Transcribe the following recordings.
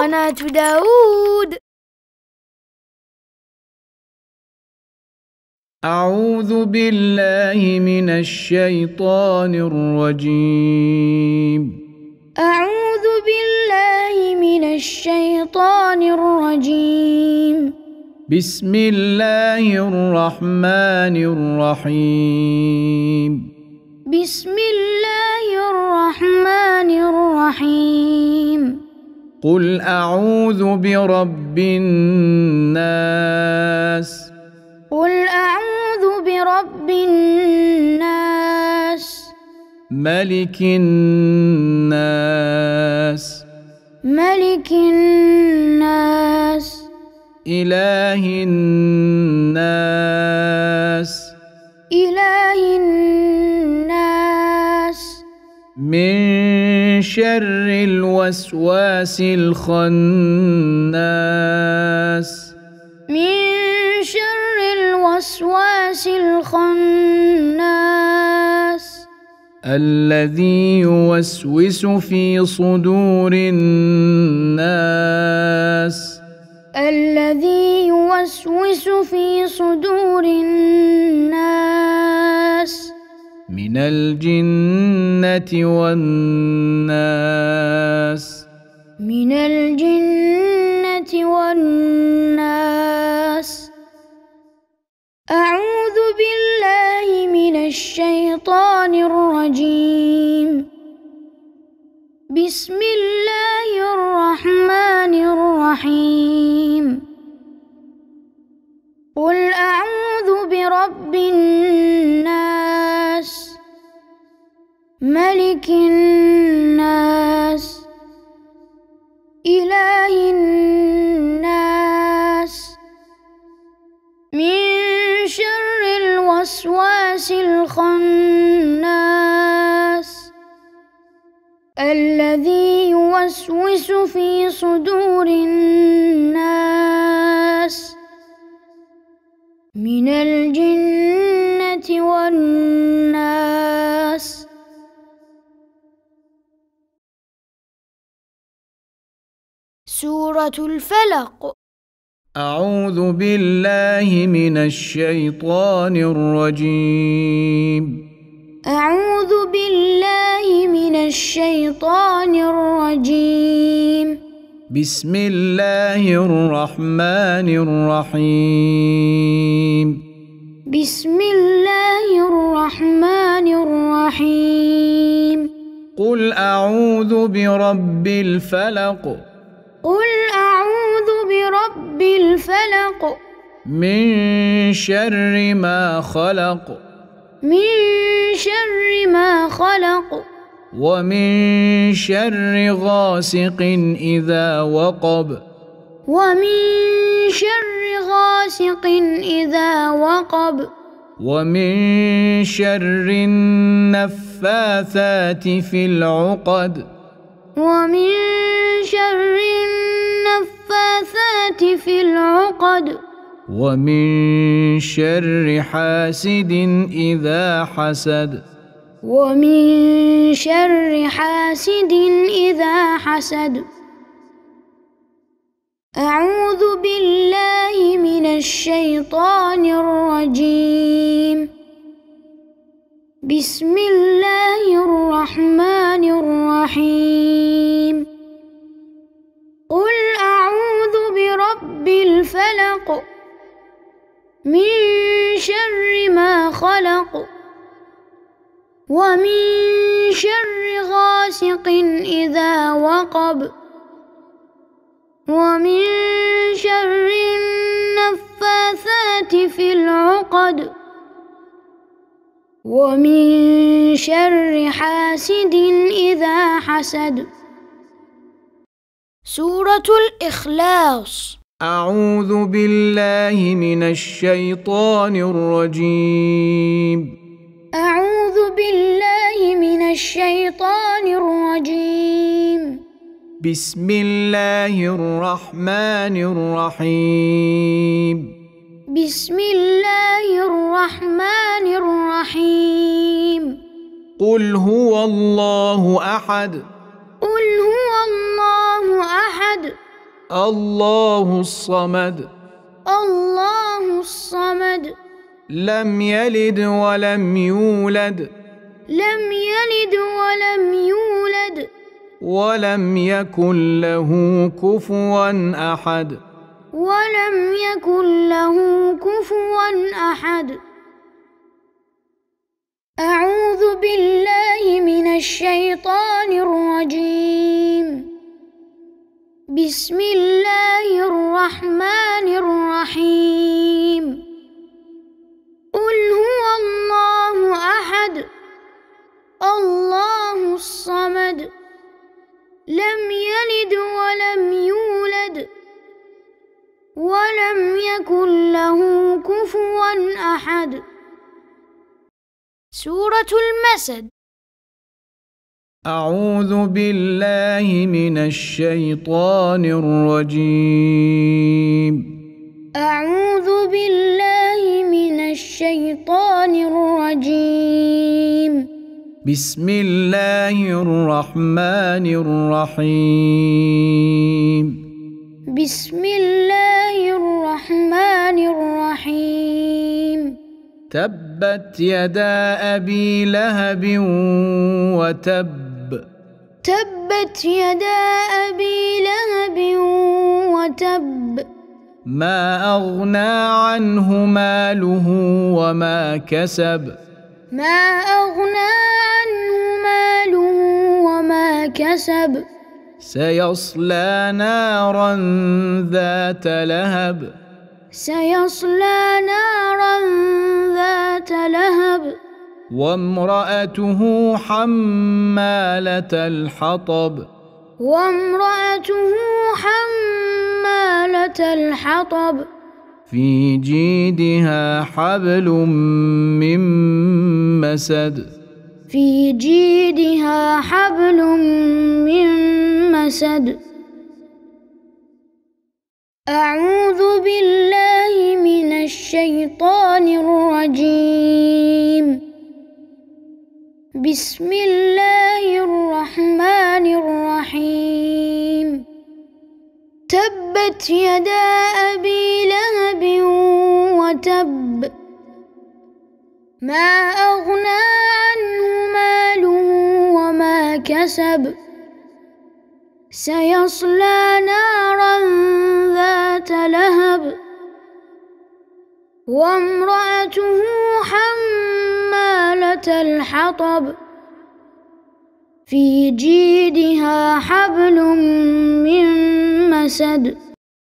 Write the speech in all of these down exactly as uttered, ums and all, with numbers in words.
قناة داود. أعوذ بالله من الشيطان الرجيم. أعوذ بالله من الشيطان الرجيم. بسم الله الرحمن الرحيم. بسم الله الرحمن الرحيم. قل أعوذ برب الناس. قل أعوذ برب الناس. ملك الناس. ملك الناس. إله الناس. إله الناس. من شر الوسواس الخناس. من شر الوسواس الخناس. الذي يوسوس في صدور الناس. الذي يوسوس في صدور الناس. من الجنة والناس. من الجنة والناس. أعوذ بالله من الشيطان الرجيم. بسم الله الرحمن الرحيم. قل أعوذ برب الناس. ملك الناس. إله الناس. من شر الوسواس الخناس. الذي يوسوس في صدور الناس. من الجنة والناس. سورة الفلق. أعوذ بالله من الشيطان الرجيم. أعوذ بالله من الشيطان الرجيم. بسم الله الرحمن الرحيم. بسم الله الرحمن الرحيم. قل أعوذ برب الفلق. قل أعوذ برب الفلق. من شر ما خلق. من شر ما خلق. ومن شر غاسق إذا وقب. ومن شر غاسق إذا وقب. ومن شر النفاثات في العقد. ومن شر النفاثات في العقد. ومن شر حاسد إذا حسد. ومن شر حاسد إذا حسد. أعوذ بالله من الشيطان الرجيم. بسم الله الرحمن الرحيم. قل أعوذ برب الفلق. من شر ما خلق. ومن شر غاسق إذا وقب. ومن شر النفاثات في العقد. ومن شر حاسد إذا حسد. سورة الإخلاص. أعوذ بالله من الشيطان الرجيم. أعوذ بالله من الشيطان الرجيم. بسم الله الرحمن الرحيم. بسم الله الرحمن الرحيم. قل هو الله أحد. قل هو الله أحد. الله الصمد الله الصمد لم يلد ولم يولد لم يلد ولم يولد ولم يكن له كفوا أحد ولم يكن له كفوا أحد. أعوذ بالله من الشيطان الرجيم. بسم الله الرحمن الرحيم. قل هو الله أحد الله الصمد لم يلد ولم يولد ولم يكن له كفوا أحد. سورة المسد. أعوذ بالله من الشيطان الرجيم. أعوذ بالله من الشيطان الرجيم. بسم الله الرحمن الرحيم. بسم الله الرحمن الرحيم. تبت يدا أبي لهب وتب. تبت يدا أبي لهب وتب. ما أغنى عنه ماله وما كسب. ما أغنى عنه ماله وما كسب. سيصلى نارا ذات لهب. سيصلى نارا ذات لهب. وامرأته حمالة الحطب. وامرأته حمالة الحطب. في جيدها حبل من مسد. في جيدها حبل من مسد. أعوذ بالله من الشيطان الرجيم. بسم الله الرحمن الرحيم. تبت يدا أبي لهب وتب. ما أغنى عنه ماله وما كسب. سيصلى نارا ذات لهب. وامرأته حمالة الحطب. في جيدها حبل من مسد.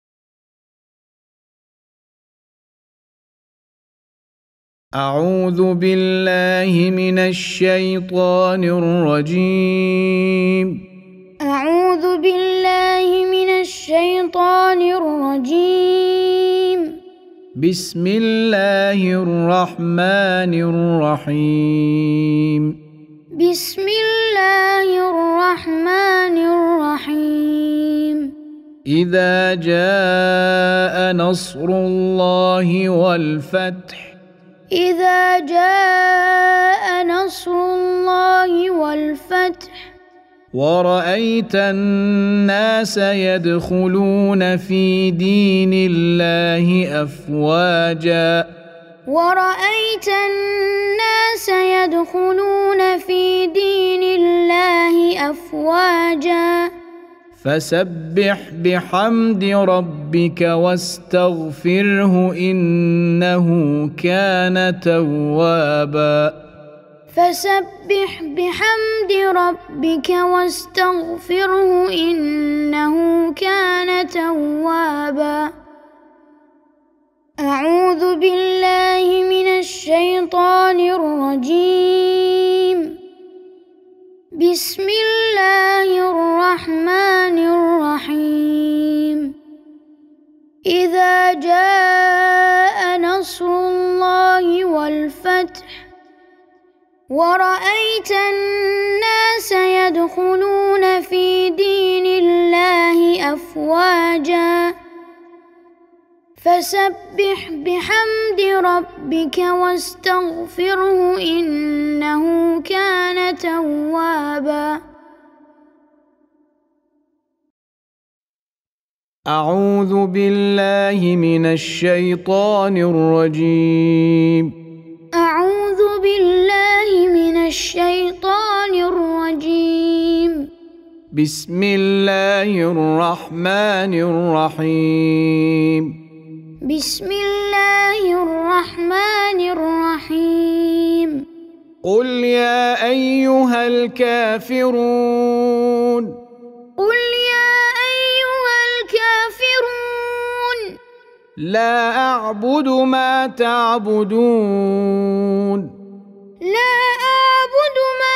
أعوذ بالله من الشيطان الرجيم. أعوذ بالله من الشيطان الرجيم. بسم الله الرحمن الرحيم. بسم الله الرحمن الرحيم. إذا جاء نصر الله والفتح. إذا جاء نصر الله والفتح. ورأيت الناس يدخلون في دين الله أفواجا. ورأيت الناس يدخلون في دين الله أفواجا. فسبح بحمد ربك واستغفره إنه كان توابا. فسبح بحمد ربك واستغفره إنه كان توابا. أعوذ بالله من الشيطان الرجيم. بسم الله الرحمن الرحيم. إذا جاء نصر الله والفتح. ورأيت الناس يدخلون في دين الله أفواجا. فسبح بحمد ربك واستغفره إنه كان توابا. أعوذ بالله من الشيطان الرجيم أعوذ بالله من الشيطان الرجيم بسم الله الرحمن الرحيم بسم الله الرحمن الرحيم قل يا أيها الكافرون قل يا أيها الكافرون لا أعبد ما تعبدون لا أعبد ما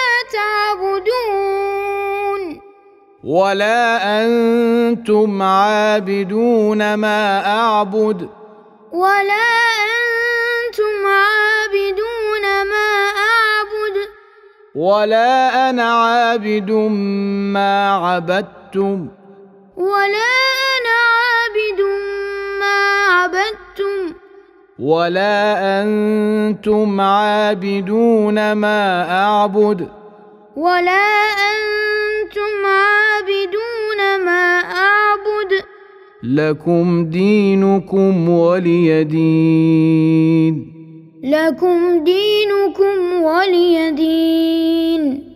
تعبدون ولا أنتم عابدون ما أعبد ولا أنتم عابدون ما أعبد ولا أنا عابد ما عبدتم ولا أنا عابد ما عبدتم ولا أنتم عابدون ما أعبد ولا أنتم عابدون ما أعبد لكم دينكم ولي دين لكم دينكم ولي دين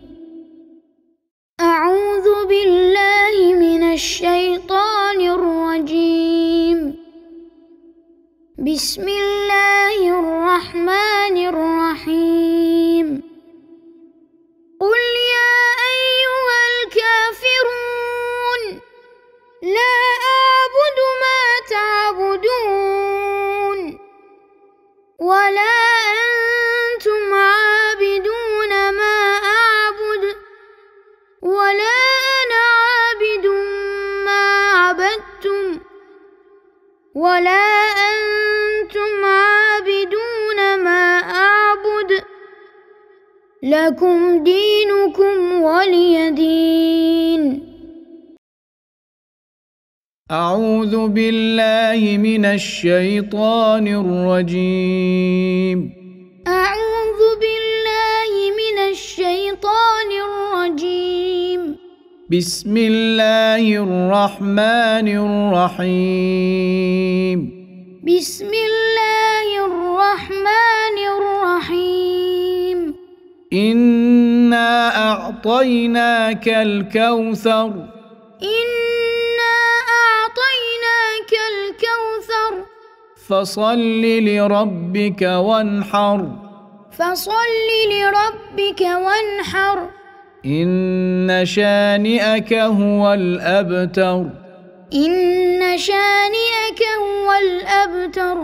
أعوذ بالله من الشيطان الرجيم بسم الله الرحمن الرحيم قل يا أيها الكافرون لا أعبد ما تعبدون ولا أنتم عابدون ما أعبد ولا أنا عابد ما عبدتم ولا أنتم عابدون ما أعبد لكم دينكم ولي دين أعوذ بالله من الشيطان الرجيم أعوذ بالله من الشيطان الرجيم بسم الله الرحمن الرحيم بسم الله الرحمن الرحيم إنا أعطيناك الكوثر إنا أعطيناك الكوثر فصل لربك وانحر فصل لربك وانحر إن شانئك هو الأبتر إن شانئك هو الأبتر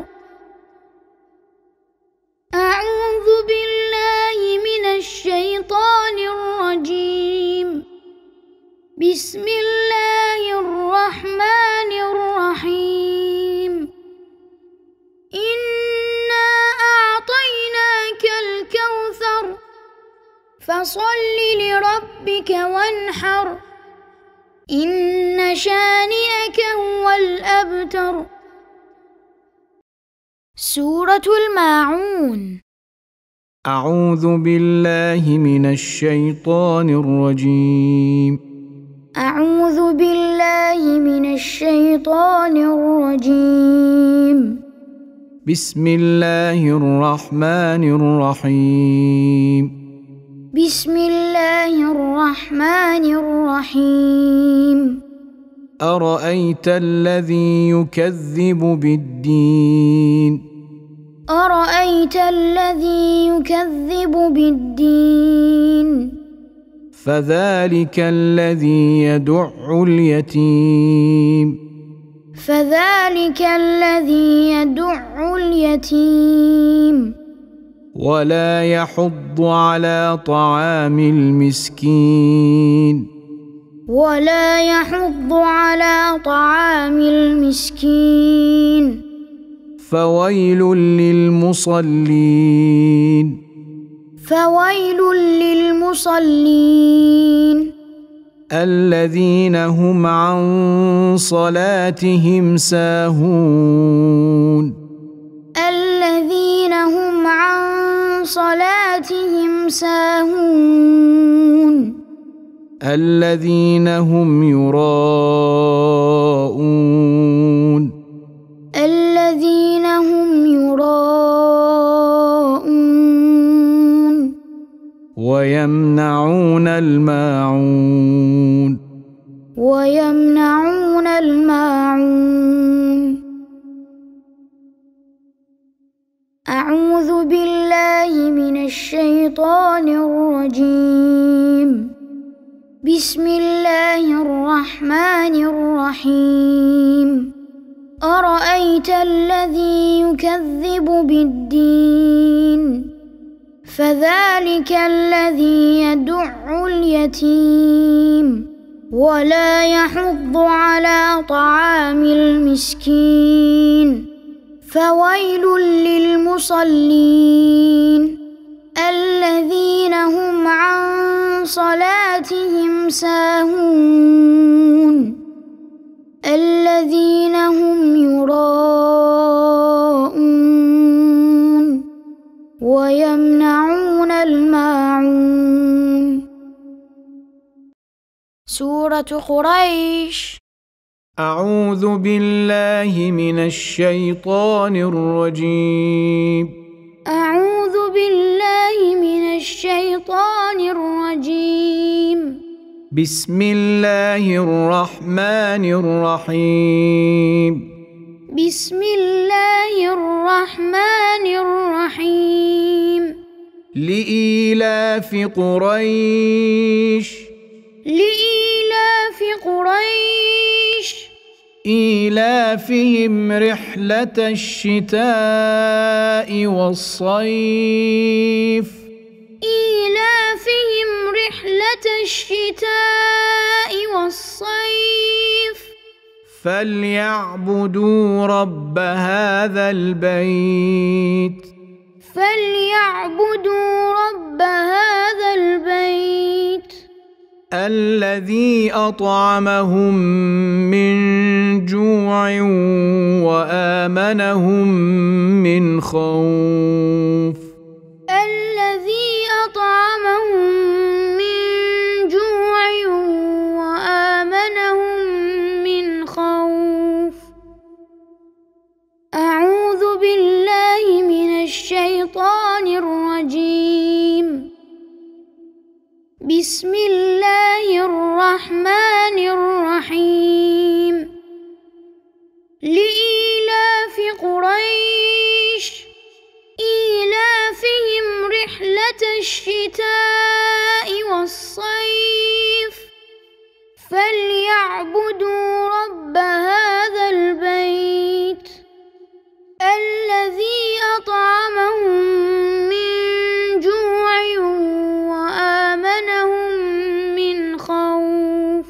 أعوذ بالله من الشيطان الرجيم بسم الله الرحمن الرحيم إنا أعطيناك الكوثر فصل لربك وانحر إن شانئك هو الأبتر سورة الماعون أعوذ بالله من الشيطان الرجيم أعوذ بالله من الشيطان الرجيم بسم الله الرحمن الرحيم بسم الله الرحمن الرحيم أرأيت الذي يكذب بالدين أرأيت الذي يكذب بالدين فذلك الذي يدع اليتيم فذلك الذي يدع اليتيم ولا يحض على طعام المسكين ولا يحض على طعام المسكين فويل للمصلين فويل للمصلين الذين هم عن صلاتهم ساهون الذين هم عن صلاتهم ساهون الذين هم يراءون الذين هم يراءون ويمنعون الماعون ويمنعون الماعون. أعوذ بالله من الشيطان الرجيم. بسم الله الرحمن الرحيم. أرأيت الذي يكذب بالدين فذلك الذي يدع اليتيم ولا يحض على طعام المسكين فويل للمصلين الذين هم عن صلاتهم ساهون الذين هم يراءون ويمنعون الماعون. سورة قريش. أعوذ بالله من الشيطان الرجيم. أعوذ بالله من الشيطان الرجيم. بسم الله الرحمن الرحيم. بسم الله الرحمن الرحيم. لإيلاف قريش. لإيلاف قريش إيلافهم رحلة الشتاء والصيف إيلافهم رحلة الشتاء والصيف فليعبدوا رب هذا البيت فليعبدوا رب هذا البيت الذي أطعمهم من جوع وآمنهم من خوف الذي أطعمهم من جوع وآمنهم من خوف. أعوذ بالله من الشيطان الرجيم. بسم الله الرحمن الرحيم. لإيلاف قريش إيلافهم رحلة الشتاء والصيف فليعبدوا رب هذا البيت الذي أطعمهم من جوع وآمنهم من خوف.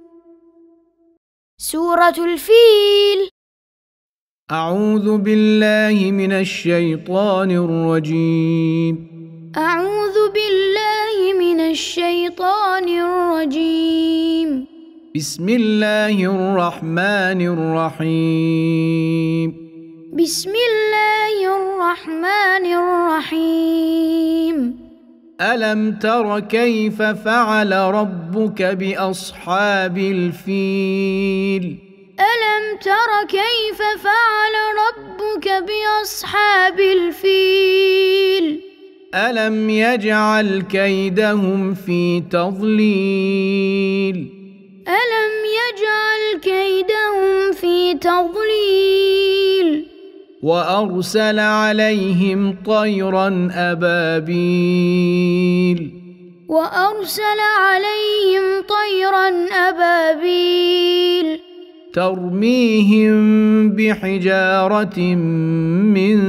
سورة الفيل. أعوذ بالله من الشيطان الرجيم. أعوذ بالله من الشيطان الرجيم. بسم الله الرحمن الرحيم. بسم الله الرحمن الرحيم. ألم تر كيف فعل ربك بأصحاب الفيل ألم تر كيف فعل ربك بأصحاب الفيل ألم يجعل كيدهم في تضليل ألم يجعل كيدهم في تضليل وأرسل عليهم طيرا أبابيل وأرسل عليهم طيرا أبابيل ترميهم بحجارة من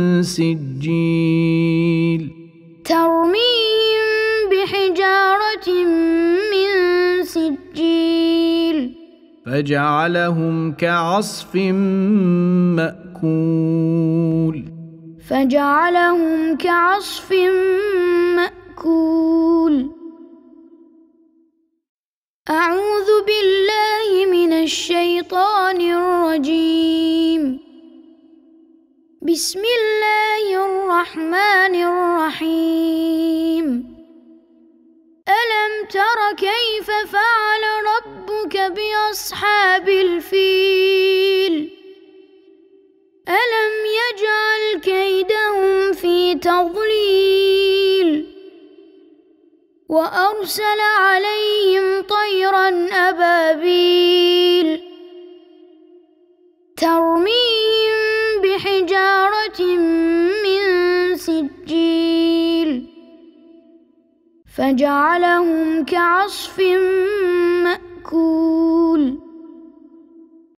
سجيل ترميهم بحجارة من سجيل فجعلهم كعصف مأكول فجعلهم كعصف مأكول. أعوذ بالله من الشيطان الرجيم. بسم الله الرحمن الرحيم. ألم تر كيف فعل ربك بأصحاب الفيل ألم يجعل كيدهم في تضليل وأرسل عليهم طيرا أبابيل ترميهم بحجارة من سجيل فجعلهم كعصف مأكول.